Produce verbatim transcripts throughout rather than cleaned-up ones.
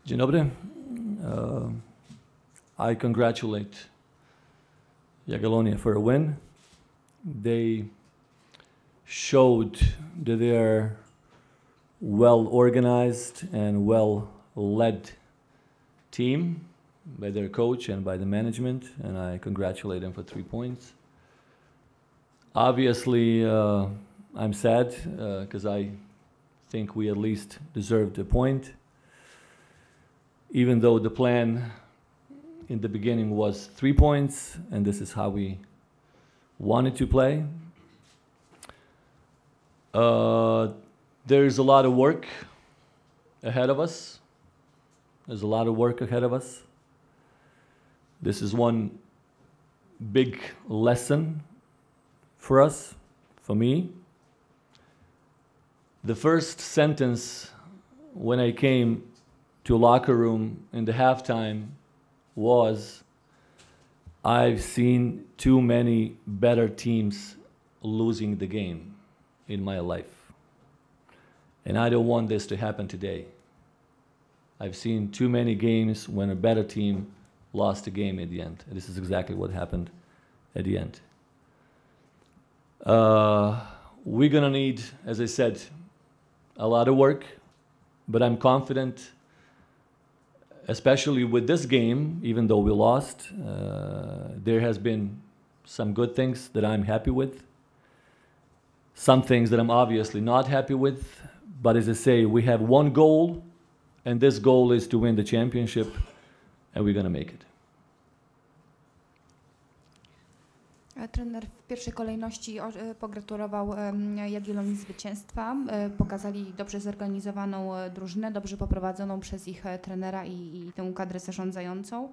Dzień dobry. Uh, I congratulate Jagiellonia for a win. They showed that they are well organized and well led team by their coach and by the management, and I congratulate them for three points. Obviously, uh, I'm sad because uh, I think we at least deserved a point, even though the plan in the beginning was three points, and this is how we wanted to play. Uh, there's a lot of work ahead of us. There's a lot of work ahead of us. This is one big lesson for us, for me. The first sentence when I came to locker room in the halftime was, I've seen too many better teams losing the game in my life. And I don't want this to happen today. I've seen too many games when a better team lost the game at the end. And this is exactly what happened at the end. Uh, we're gonna need, as I said, a lot of work, but I'm confident, especially with this game, even though we lost, uh, there has been some good things that I'm happy with, some things that I'm obviously not happy with, but as I say, we have one goal, and this goal is to win the championship, and we're gonna make it. Trener w pierwszej kolejności pogratulował Jagiellonii zwycięstwa. Pokazali dobrze zorganizowaną drużynę, dobrze poprowadzoną przez ich trenera i, i tę kadrę zarządzającą.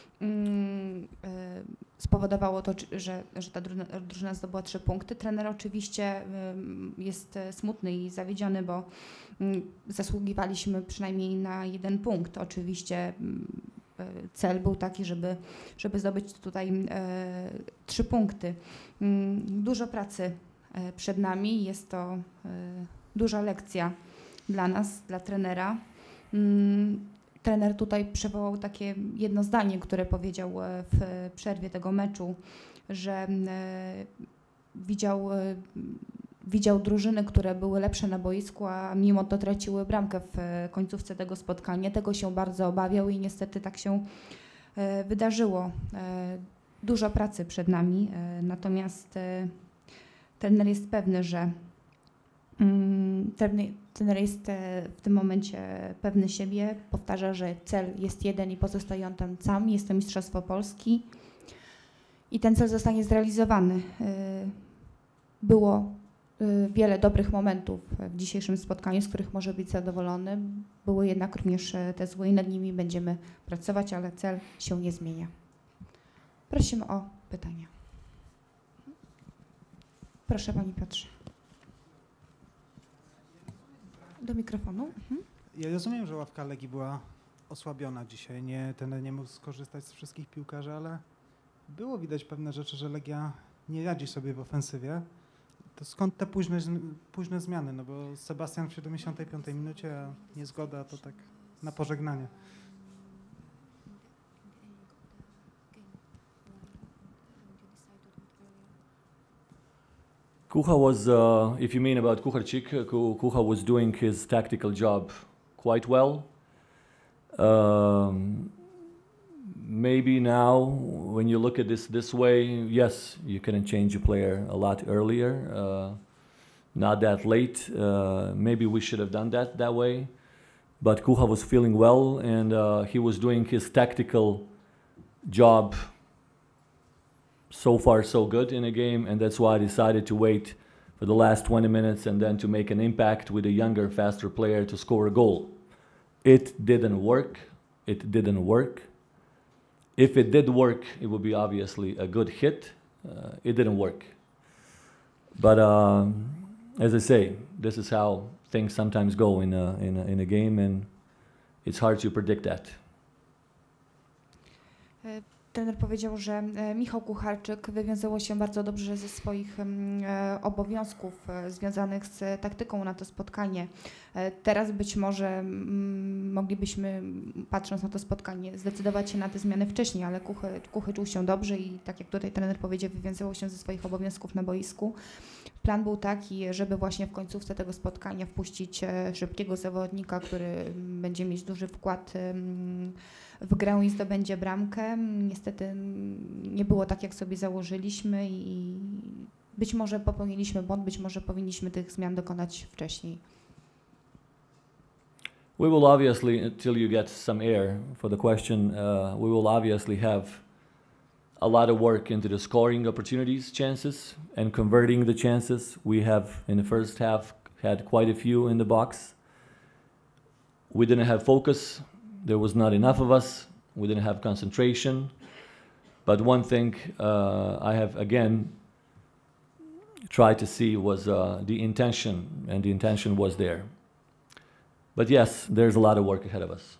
Spowodowało to, że, że ta drużyna zdobyła trzy punkty. Trener oczywiście jest smutny i zawiedziony, bo zasługiwaliśmy przynajmniej na jeden punkt. Oczywiście cel był taki, żeby, żeby zdobyć tutaj e, trzy punkty. Dużo pracy e, przed nami, jest to e, duża lekcja dla nas, dla trenera. Mm, trener tutaj przywołał takie jedno zdanie, które powiedział w przerwie tego meczu, że e, widział, e, widział drużyny, które były lepsze na boisku, a mimo to traciły bramkę w końcówce tego spotkania. Tego się bardzo obawiał i niestety tak się e, wydarzyło. E, dużo pracy przed nami, e, natomiast e, trener jest pewny, że mm, trener, trener jest e, w tym momencie pewny siebie. Powtarza, że cel jest jeden i pozostaje on tam sam. Jest to Mistrzostwo Polski i ten cel zostanie zrealizowany. E, było wiele dobrych momentów w dzisiejszym spotkaniu, z których może być zadowolony. Były jednak również te złe i nad nimi będziemy pracować, ale cel się nie zmienia. Prosimy o pytania. Proszę Panie Piotrze. Do mikrofonu. Mhm. Ja rozumiem, że ławka Legii była osłabiona dzisiaj. Nie, ten nie mógł skorzystać z wszystkich piłkarzy, ale było widać pewne rzeczy, że Legia nie radzi sobie w ofensywie. To skąd te późne, późne zmiany? No bo Sebastian w siedemdziesiątej piątej minucie, a niezgoda to tak na pożegnanie. Kucha was, uh, if you mean about Kucharczyk, Kucha was doing his tactical job quite well. Um, maybe now, when you look at this this way, yes, you can change a player a lot earlier, uh, not that late. Uh, maybe we should have done that that way. But Kucha was feeling well, and uh, he was doing his tactical job so far so good in a game, and that's why I decided to wait for the last twenty minutes and then to make an impact with a younger, faster player to score a goal. It didn't work. It didn't work. If it did work, it would be obviously a good hit. Uh, it didn't work. But um, as I say, this is how things sometimes go in a, in a, in a game, and it's hard to predict that. Trener powiedział, że e, Michał Kucharczyk wywiązywał się bardzo dobrze ze swoich mm, e, obowiązków e, związanych z taktyką na to spotkanie. E, teraz być może mm, moglibyśmy, patrząc na to spotkanie, zdecydować się na te zmiany wcześniej, ale Kuchy, Kuchy czuł się dobrze i tak jak tutaj trener powiedział, wywiązywał się ze swoich obowiązków na boisku. Plan był taki, żeby właśnie w końcówce tego spotkania wpuścić e, szybkiego zawodnika, który będzie mieć duży wkład em, w grę i zdobędzie bramkę. Niestety nie było tak, jak sobie założyliśmy i być może popełniliśmy błąd, być może powinniśmy tych zmian dokonać wcześniej. We will obviously, until you get some air for the question, uh, we will obviously have a lot of work into the scoring opportunities, chances, and converting the chances. We have, in the first half, had quite a few in the box. We didn't have focus. There was not enough of us. We didn't have concentration. But one thing uh, I have, again, tried to see was uh, the intention, and the intention was there. But yes, there's a lot of work ahead of us.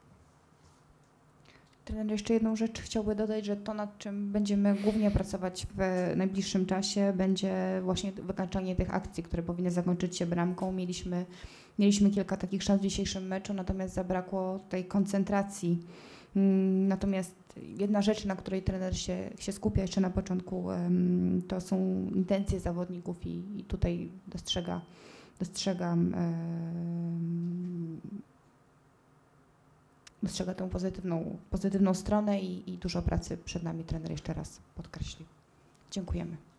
Trener jeszcze jedną rzecz chciałby dodać, że to, nad czym będziemy głównie pracować w najbliższym czasie, będzie właśnie wykańczanie tych akcji, które powinny zakończyć się bramką. Mieliśmy, mieliśmy kilka takich szans w dzisiejszym meczu, natomiast zabrakło tej koncentracji. Natomiast jedna rzecz, na której trener się, się skupia jeszcze na początku, to są intencje zawodników i, i tutaj dostrzega, dostrzegam dostrzega tę pozytywną, pozytywną stronę i, i dużo pracy przed nami trener jeszcze raz podkreślił. Dziękujemy.